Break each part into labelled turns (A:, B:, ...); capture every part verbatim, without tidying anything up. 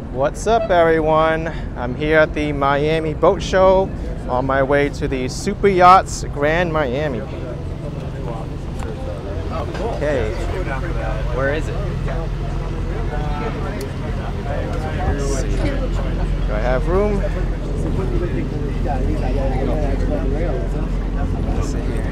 A: What's up, everyone? I'm here at the Miami Boat Show on my way to the Superyachts Grande Miami. Okay, where is it? Let's see. Do I have room? Let's see here.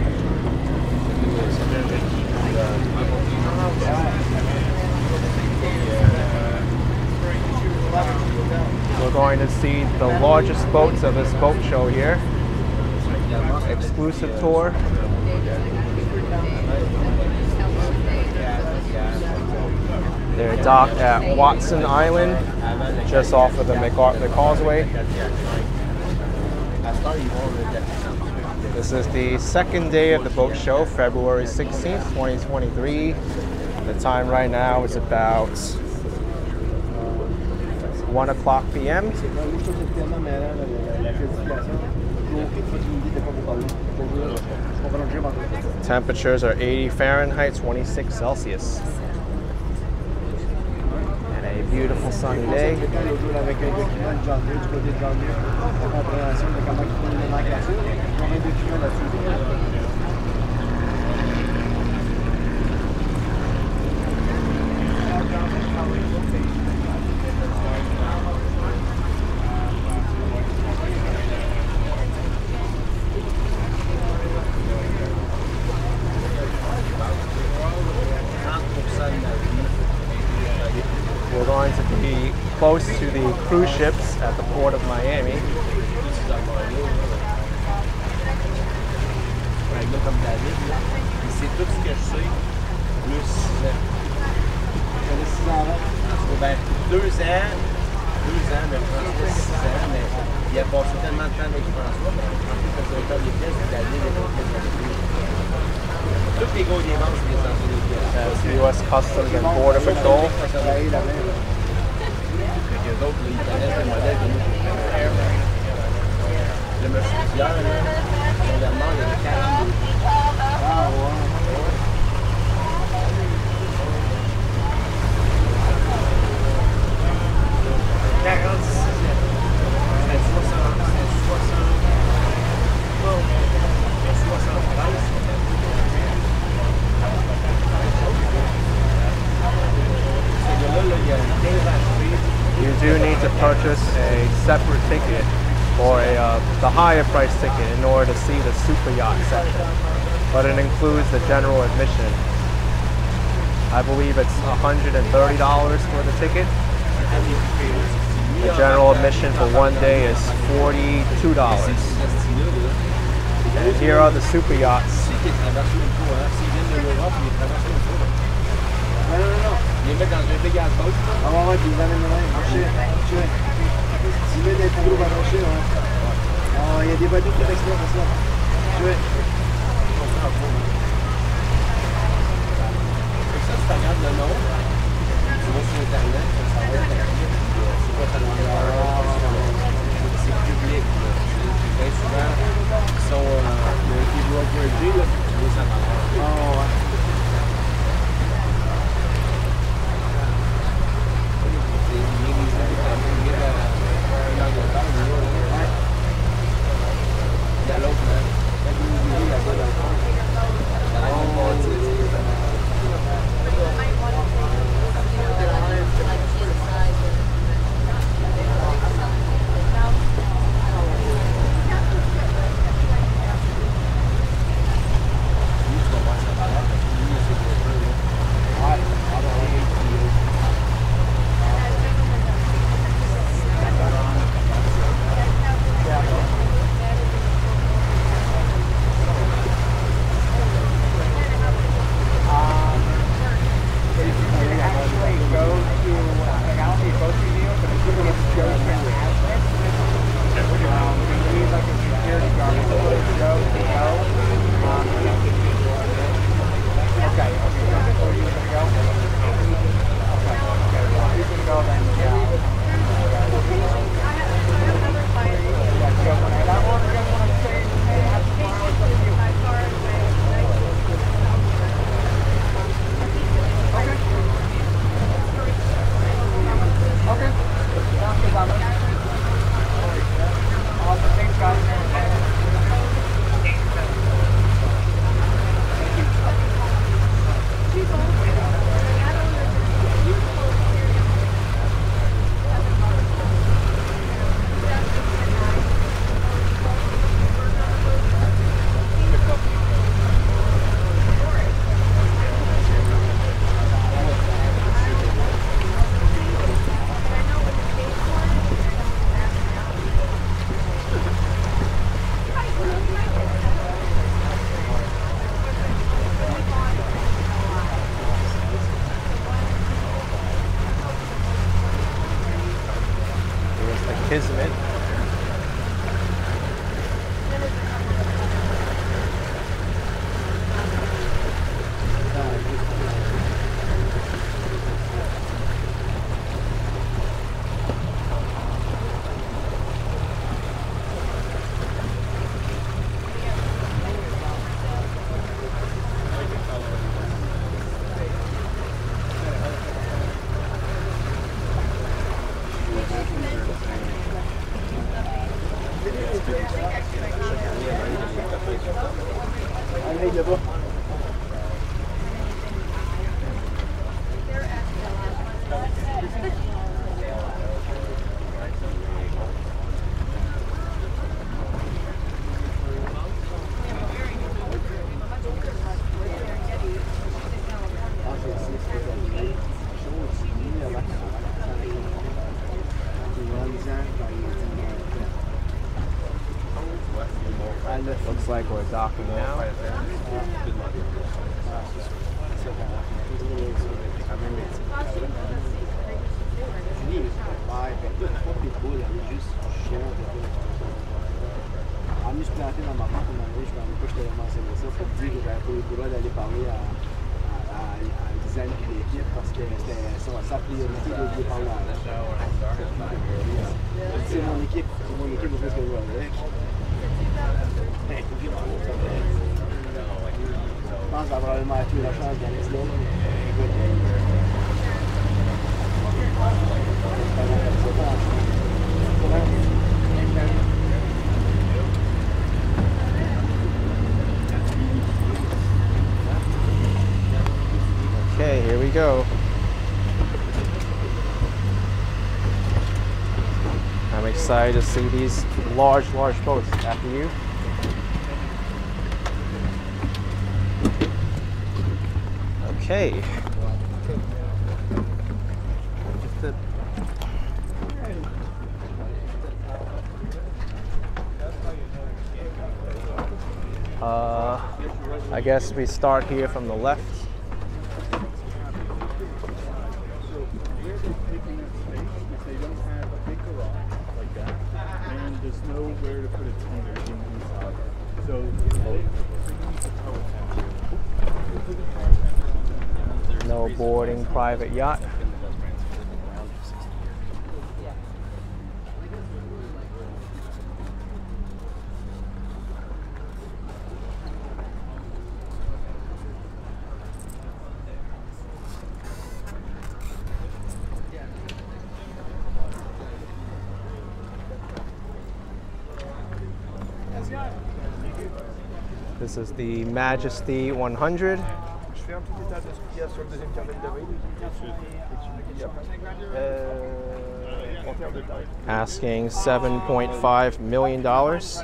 A: We're going to see the largest boats of this boat show here. Exclusive tour. They're docked at Watson Island, just off of the MacArthur Causeway. This is the second day of the boat show, February sixteenth, twenty twenty-three. The time right now is about one o'clock p m Temperatures are eighty Fahrenheit, twenty-six Celsius. And a beautiful sunny day. We're going to be close to the cruise ships at the port of Miami. That's U S Customs and Border Patrol. You do need to purchase a separate ticket or a, uh, the higher price ticket in order to see the super yacht section, but it includes the general admission. I believe it's one hundred thirty dollars for the ticket. The general admission for one day is forty-two dollars. And here are the super yachts.
B: Les mettre dans un big ass boat. Ah ouais, ouais, puis ils amènent là, marcher, marcher. S'ils mettent des plus gros à marcher, ouais. Ah, il y a des bateaux qui restent là, c'est ça. Ouais. Ça, si tu regardes le nom, tu vas sur Internet, tu vas savoir c'est quoi ta longueur, c'est public. Bien souvent, ils sont des brokers, là, tu veux savoir. Ah ouais.
A: Kismet. Looks like we're docking now.
B: En me planter dans ma porte, je ne vais pas je te mentionner ça pour te dire que j'avais pas eu le droit d'aller parler à, à, à, à design de l'équipe parce que c'était sa priorité de lui parler à c'est mon équipe, c'est mon équipe au plus que je vois avec. Je pense avoir probablement eu la chance d'aller se donner.
A: Okay, here we go. I'm excited to see these large, large boats. After you. Okay. Uh, I guess we start here from the left.
C: Nowhere to put a tender inside. So
A: no boarding private yacht. This is the Majesty one hundred. Asking seven point five million dollars.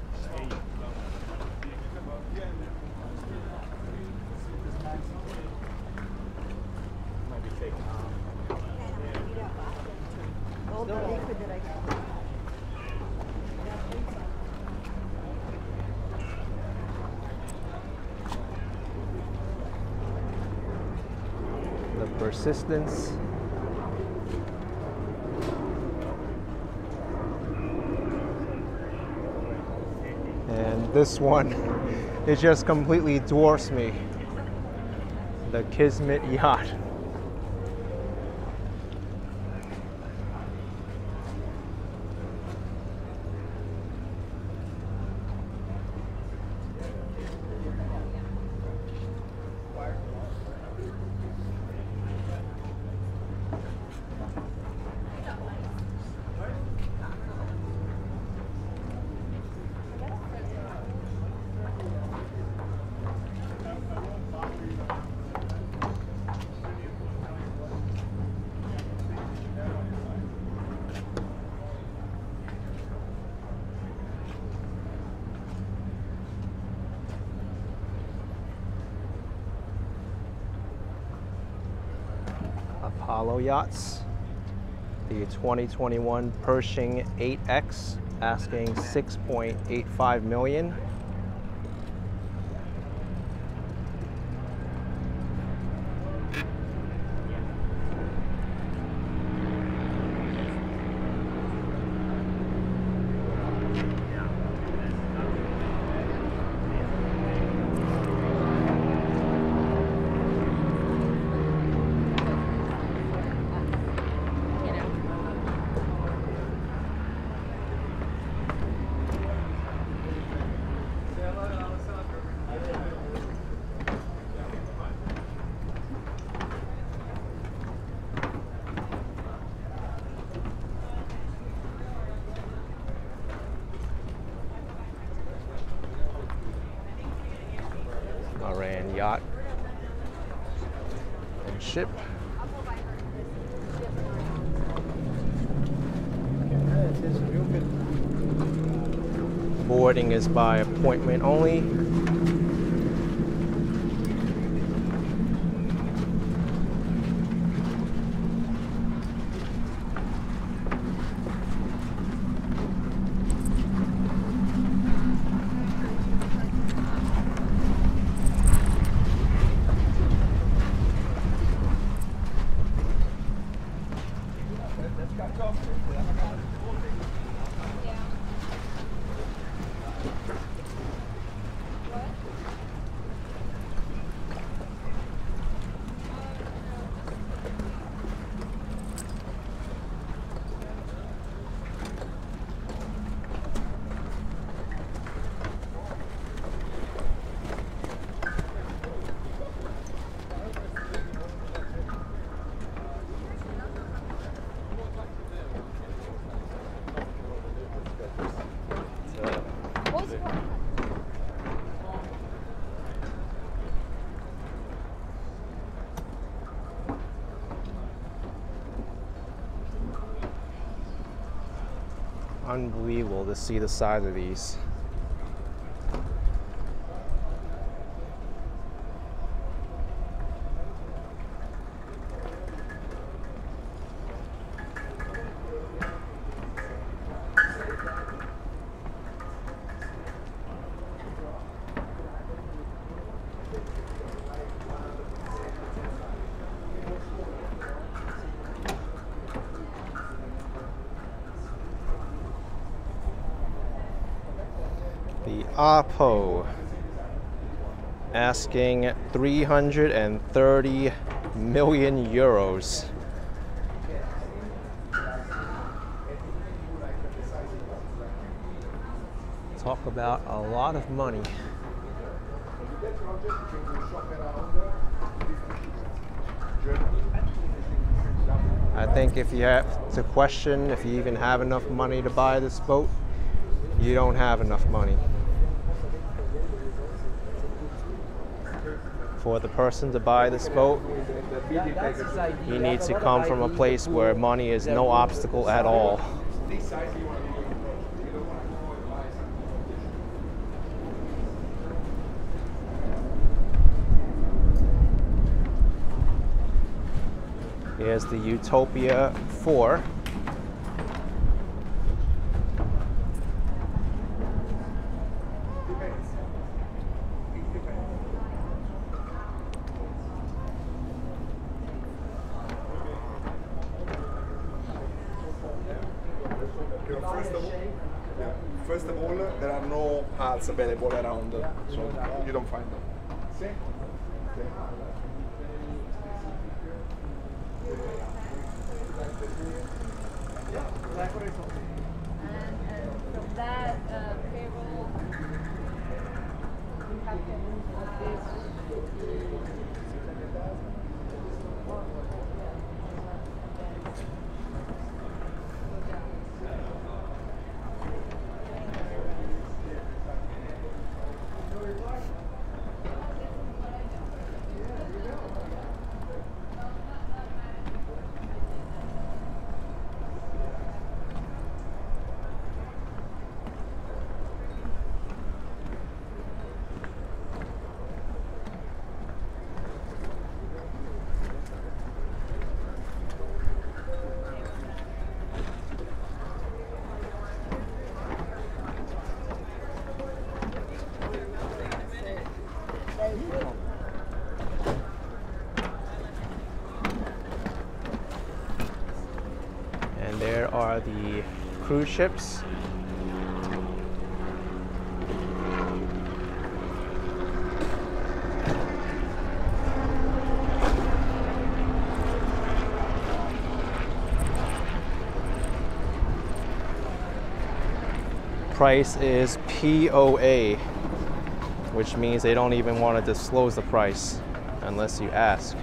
A: Persistence. And this one, it just completely dwarfs me. The Kismet yacht. Apollo Yachts, the twenty twenty-one Pershing eight X, asking six point eight five million dollars. yacht and ship. Boarding is by appointment only. Unbelievable to see the size of these. The Oppo asking three hundred thirty million euros. Talk about a lot of money. I think if you have to question if you even have enough money to buy this boat, you don't have enough money. For the person to buy this boat, he needs to come from a place where money is no obstacle at all. Here's the Utopia four.
D: First of all, yeah. First of all, there are no hats available around, so you don't find them.
E: And from that uh, payroll, we have to
A: And there are the cruise ships. Price is P O A, which means they don't even want to disclose the price unless you ask.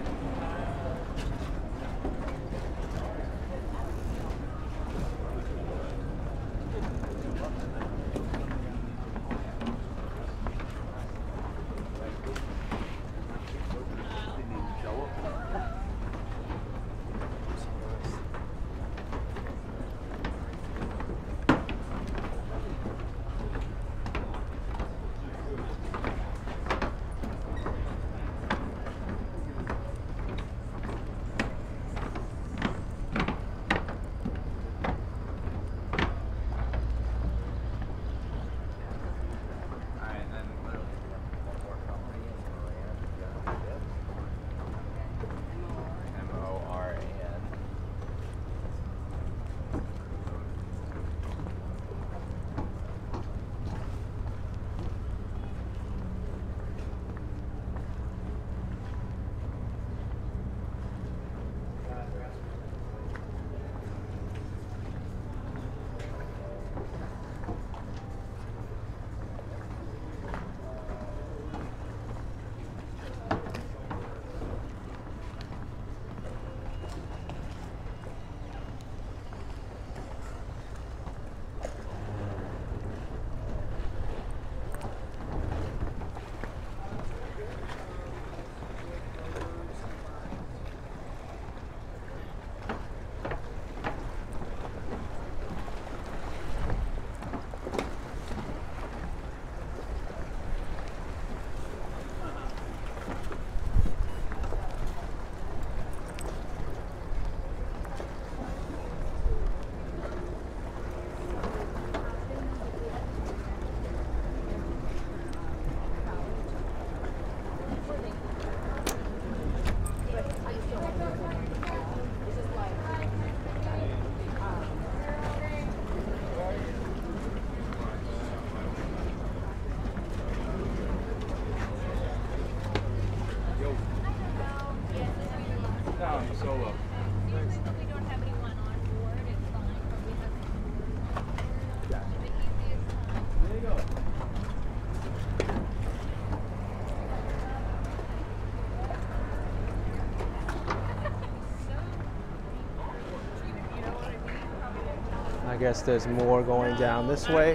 A: I guess there's more going down this way.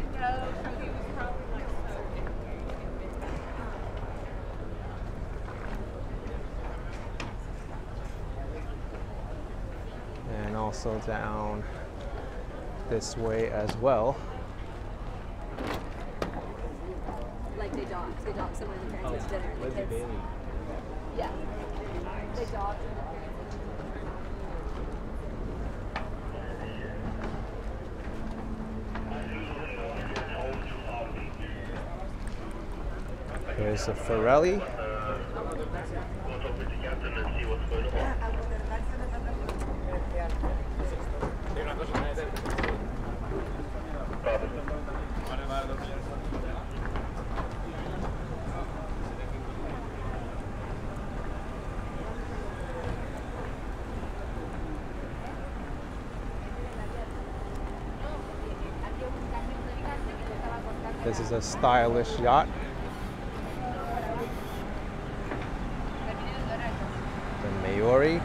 A: And also down this way as well.
E: Like they docked. They docked someone in the parents went to dinner. The kids.
B: Bailey.
E: Yeah. They docked.
A: Here's the Ferrelli. This is a stylish yacht. The Maori.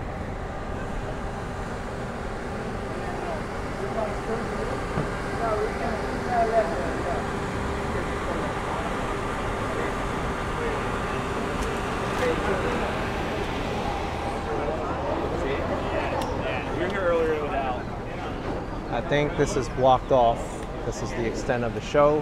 B: You're here earlier without.
A: I think this is blocked off. This is the extent of the show.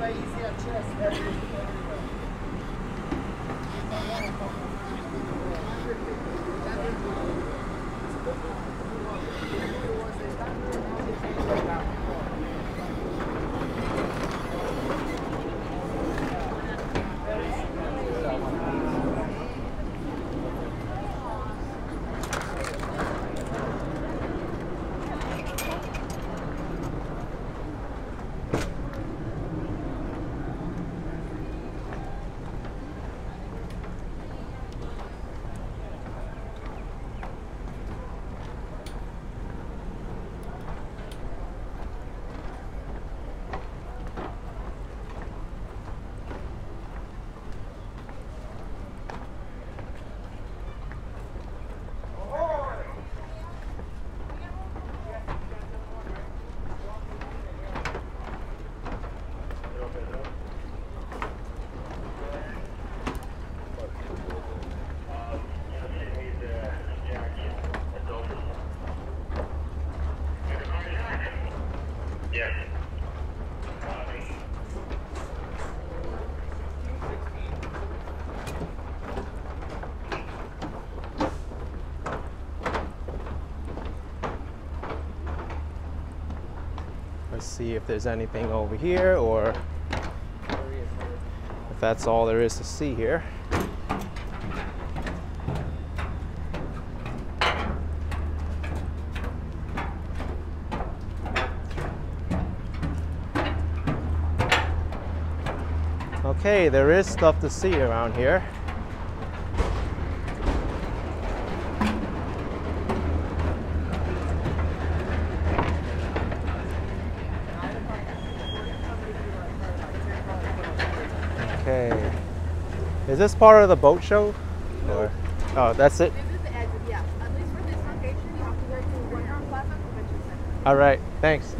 A: Let's see if there's anything over here or if that's all there is to see here. Okay, there is stuff to see around here. Okay. Is this part of the boat show? Or, oh, that's it?
E: This is the edge, yeah. At least for this location, you have to go to One Plaza Convention Center.
A: All right, thanks.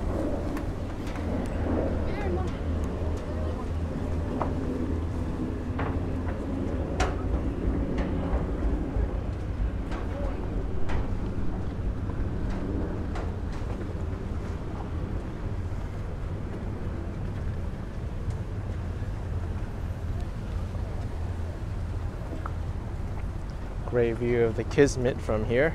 A: Great view of the Kismet from here.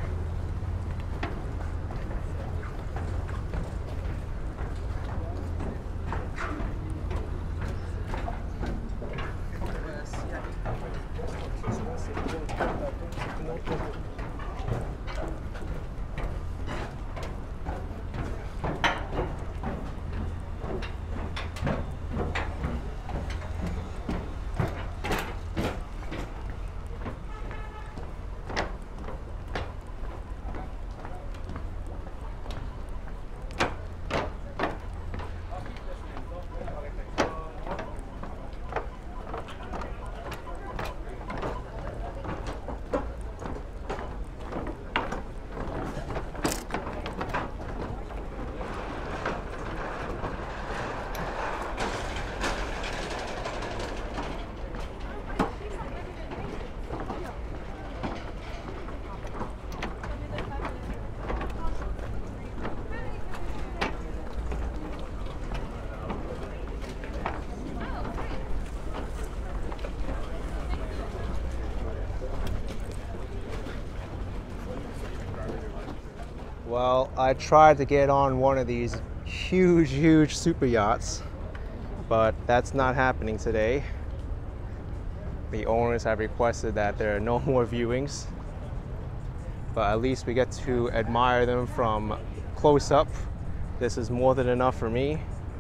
A: Well, I tried to get on one of these huge, huge super yachts, but that's not happening today. The owners have requested that there are no more viewings, but at least we get to admire them from close up. This is more than enough for me.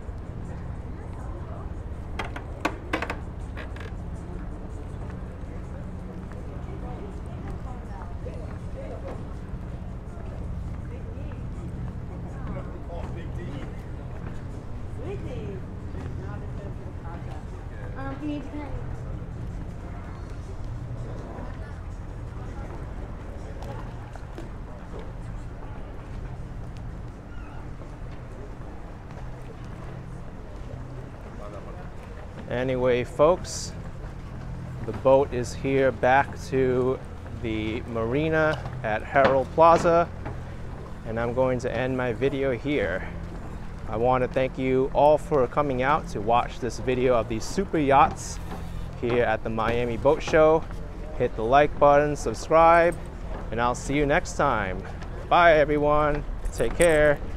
E: Um, you need to pay.
A: Anyway, folks, the boat is here back to the marina at Herald Plaza, and I'm going to end my video here. I want to thank you all for coming out to watch this video of these super yachts here at the Miami Boat Show. Hit the like button, subscribe, and I'll see you next time. Bye everyone, take care.